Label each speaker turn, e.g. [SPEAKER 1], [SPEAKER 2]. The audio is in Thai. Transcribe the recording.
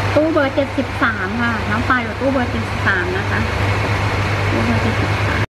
[SPEAKER 1] ตู้เบอร์73ค่ะน้องปลาอยู่ตู้เบอร์73นะคะตู้เบอร์73